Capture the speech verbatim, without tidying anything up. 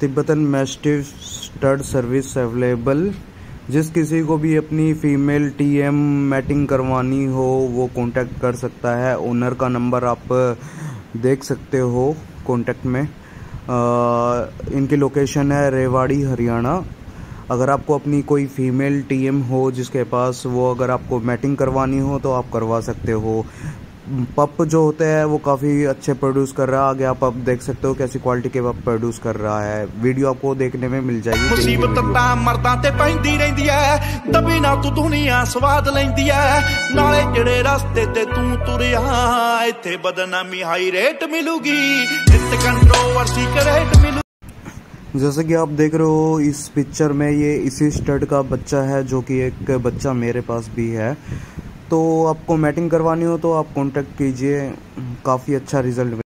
Tibetan mastiff stud service available. जिस किसी को भी अपनी फीमेल टीएम मैटिंग करवानी हो वो कांटेक्ट कर सकता है। ओनर का नंबर आप देख सकते हो कांटेक्ट में। आ, इनकी लोकेशन है रेवाड़ी हरियाणा। अगर आपको अपनी कोई फीमेल टीएम हो जिसके पास वो अगर आपको मैटिंग करवानी हो तो आप करवा सकते हो। पप जो होते हैं वो काफ़ी अच्छे प्रोड्यूस कर रहा है। आगे आप पप देख सकते हो कैसी क्वालिटी के पप प्रोड्यूस कर रहा है। वीडियो आपको देखने में मिल जाएगी। मुसीबत ता मर्दां ते पैंदी रहिंदी है, दबी ना तू दुनिया स्वाद लैंदी है। नाले जेड़े रास्ते ते तू तुरिया इत्थे बदनामी हाई रेट मिलूगी, नित कंट्रोवर्सी क्रेट मिलू। जैसे कि आप देख रहे हो इस पिक्चर में ये इसी स्टड का बच्चा है जो कि एक बच्चा मेरे पास भी है। तो आपको मैटिंग करवानी हो तो आप कांटेक्ट कीजिए, काफ़ी अच्छा रिजल्ट